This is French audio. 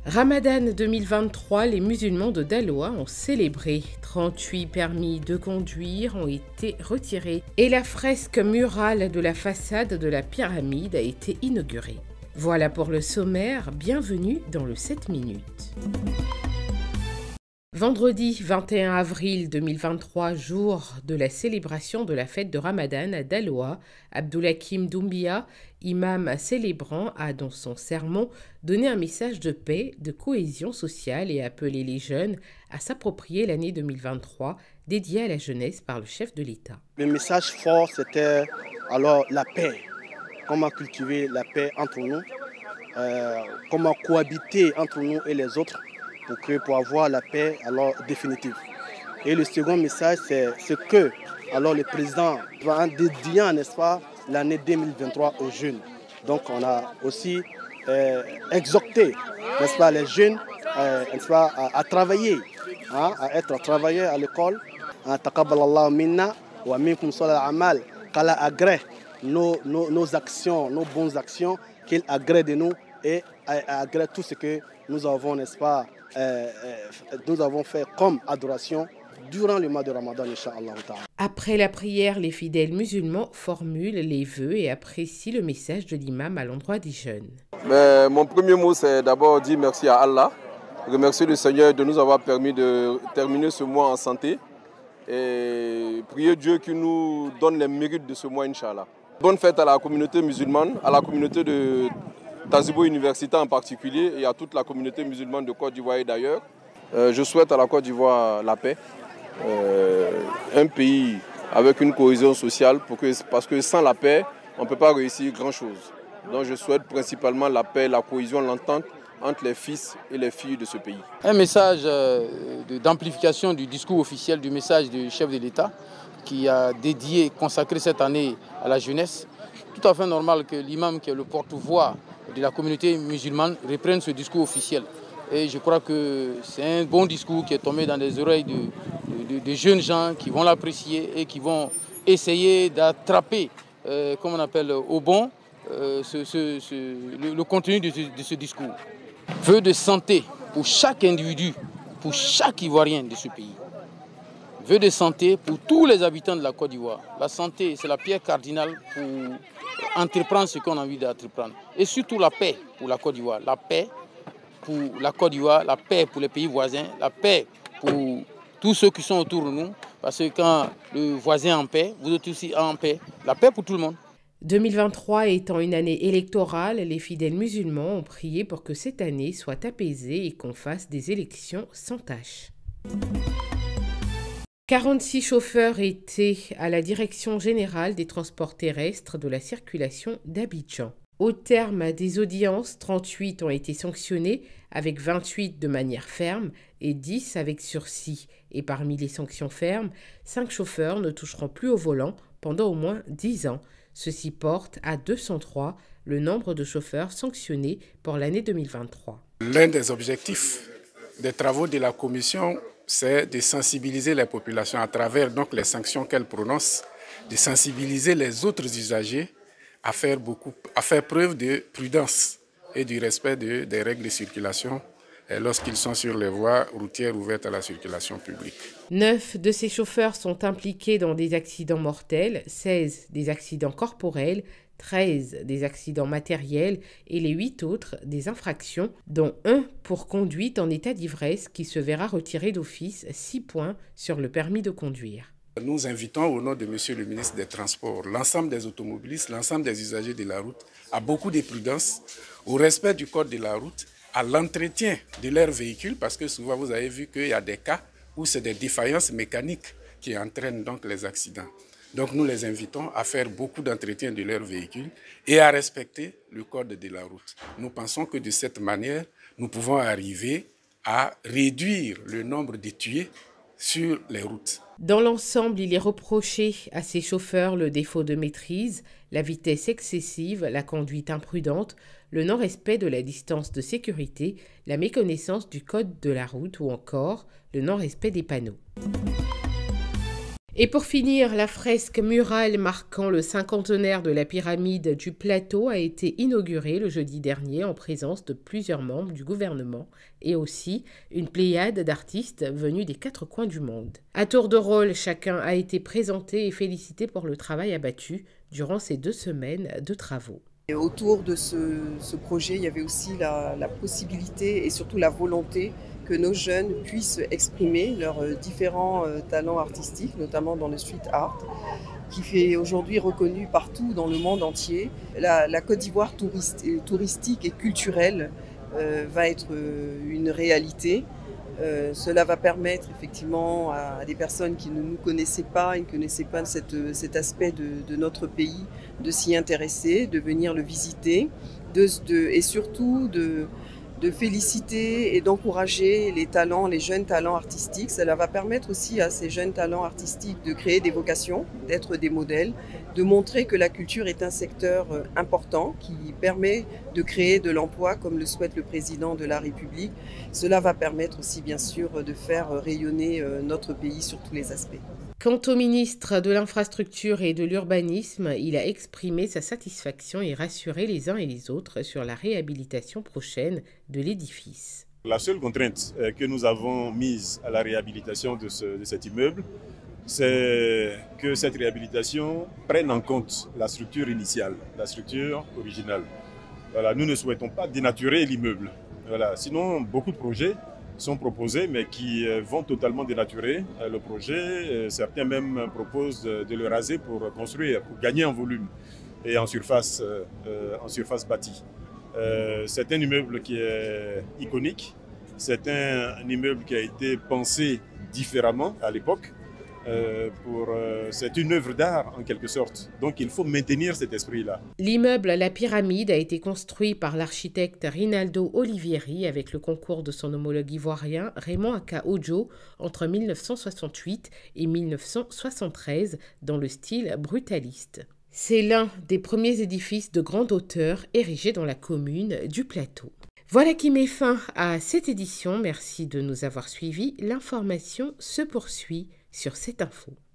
Ramadan 2023, les musulmans de Daloa ont célébré. 38 permis de conduire ont été retirés et la fresque murale de la façade de la pyramide a été inaugurée. Voilà pour le sommaire, bienvenue dans le 7 minutes. Vendredi 21 avril 2023, jour de la célébration de la fête de Ramadan à Daloa, Abdoulhakim Doumbia, imam célébrant, a dans son sermon donné un message de paix, de cohésion sociale et appelé les jeunes à s'approprier l'année 2023 dédiée à la jeunesse par le chef de l'État. Le message fort, c'était alors la paix. Comment cultiver la paix entre nous, comment cohabiter entre nous et les autres pour avoir la paix alors définitive. Et le second message, c'est ce que alors le président va en dédiant, n'est-ce pas, l'année 2023 aux jeunes. Donc on a aussi exhorté, n'est-ce pas, les jeunes n'est-ce pas, à travailler, à être travailleurs à l'école. Taqabbalallahu minna wa minkum salih al-amal, qu'Allah agrée nos actions, nos bonnes actions, qu'il agrée de nous et agrée tout ce que nous avons, n'est-ce pas, nous avons fait comme adoration durant le mois de Ramadan, Inch'Allah. Après la prière, les fidèles musulmans formulent les vœux et apprécient le message de l'imam à l'endroit des jeunes. Mon premier mot, c'est d'abord dire merci à Allah, remercier le Seigneur de nous avoir permis de terminer ce mois en santé et prier Dieu qui nous donne les mérites de ce mois, Inch'Allah. Bonne fête à la communauté musulmane, à la communauté de Tazibou Université en particulier et à toute la communauté musulmane de Côte d'Ivoire et d'ailleurs. Je souhaite à la Côte d'Ivoire la paix, un pays avec une cohésion sociale, parce que sans la paix, on ne peut pas réussir grand-chose. Donc je souhaite principalement la paix, la cohésion, l'entente entre les fils et les filles de ce pays. Un message d'amplification du discours officiel, du message du chef de l'État qui a dédié, consacré cette année à la jeunesse. Tout à fait normal que l'imam, qui est le porte-voix de la communauté musulmane, reprenne ce discours officiel. Et je crois que c'est un bon discours qui est tombé dans les oreilles de jeunes gens qui vont l'apprécier et qui vont essayer d'attraper, comme on appelle, au bon, le contenu de ce discours. Vœu de santé pour chaque individu, pour chaque Ivoirien de ce pays. Vœu de santé pour tous les habitants de la Côte d'Ivoire. La santé, c'est la pierre cardinale pour entreprendre ce qu'on a envie d'entreprendre. Et surtout la paix pour la Côte d'Ivoire. La paix pour la Côte d'Ivoire, la paix pour les pays voisins, la paix pour tous ceux qui sont autour de nous. Parce que quand le voisin est en paix, vous êtes aussi en paix. La paix pour tout le monde. 2023 étant une année électorale, les fidèles musulmans ont prié pour que cette année soit apaisée et qu'on fasse des élections sans tâche. 46 chauffeurs étaient à la Direction générale des transports terrestres de la circulation d'Abidjan. Au terme des audiences, 38 ont été sanctionnés, avec 28 de manière ferme et 10 avec sursis. Et parmi les sanctions fermes, 5 chauffeurs ne toucheront plus au volant pendant au moins 10 ans. Ceci porte à 203 le nombre de chauffeurs sanctionnés pour l'année 2023. L'un des objectifs des travaux de la commission, c'est de sensibiliser les populations à travers donc les sanctions qu'elle prononce, de sensibiliser les autres usagers à faire preuve de prudence et du respect des règles de circulation lorsqu'ils sont sur les voies routières ouvertes à la circulation publique. 9 de ces chauffeurs sont impliqués dans des accidents mortels, 16 des accidents corporels, 13 des accidents matériels et les 8 autres des infractions, dont 1 pour conduite en état d'ivresse qui se verra retirer d'office 6 points sur le permis de conduire. Nous invitons au nom de Monsieur le ministre des Transports l'ensemble des automobilistes, l'ensemble des usagers de la route à beaucoup de prudence, au respect du code de la route, à l'entretien de leurs véhicules, parce que souvent vous avez vu qu'il y a des cas où c'est des défaillances mécaniques qui entraînent donc les accidents. Donc nous les invitons à faire beaucoup d'entretien de leurs véhicules et à respecter le code de la route. Nous pensons que de cette manière, nous pouvons arriver à réduire le nombre de tués sur les routes. Dans l'ensemble, il est reproché à ces chauffeurs le défaut de maîtrise, la vitesse excessive, la conduite imprudente, le non-respect de la distance de sécurité, la méconnaissance du code de la route ou encore le non-respect des panneaux. Et pour finir, la fresque murale marquant le cinquantenaire de la pyramide du Plateau a été inaugurée le jeudi dernier en présence de plusieurs membres du gouvernement et aussi une pléiade d'artistes venus des 4 coins du monde. À tour de rôle, chacun a été présenté et félicité pour le travail abattu durant ces 2 semaines de travaux. Et autour de ce projet, il y avait aussi la possibilité et surtout la volonté que nos jeunes puissent exprimer leurs différents talents artistiques, notamment dans le street art, qui est aujourd'hui reconnu partout dans le monde entier. La Côte d'Ivoire touristique et culturelle va être une réalité. Cela va permettre effectivement à des personnes qui ne nous connaissaient pas et ne connaissaient pas cet aspect de notre pays de s'y intéresser, de venir le visiter et surtout de féliciter et d'encourager les jeunes talents artistiques. Cela va permettre aussi à ces jeunes talents artistiques de créer des vocations, d'être des modèles, de montrer que la culture est un secteur important qui permet de créer de l'emploi comme le souhaite le président de la République. Cela va permettre aussi bien sûr de faire rayonner notre pays sur tous les aspects. Quant au ministre de l'Infrastructure et de l'Urbanisme, il a exprimé sa satisfaction et rassuré les uns et les autres sur la réhabilitation prochaine de l'édifice. La seule contrainte que nous avons mise à la réhabilitation de cet immeuble, c'est que cette réhabilitation prenne en compte la structure initiale, la structure originale. Voilà, nous ne souhaitons pas dénaturer l'immeuble. Voilà, sinon, beaucoup de projets sont proposés, mais qui vont totalement dénaturer le projet. Certains même proposent de le raser pour construire, pour gagner en volume et en surface bâtie. C'est un immeuble qui est iconique. C'est un immeuble qui a été pensé différemment à l'époque. C'est une œuvre d'art en quelque sorte, donc il faut maintenir cet esprit-là. L'immeuble La Pyramide a été construit par l'architecte Rinaldo Olivieri avec le concours de son homologue ivoirien Raymond Aka Ojo entre 1968 et 1973 dans le style brutaliste. C'est l'un des premiers édifices de grande hauteur érigés dans la commune du Plateau. Voilà qui met fin à cette édition. Merci de nous avoir suivis. L'information se poursuit sur cette info.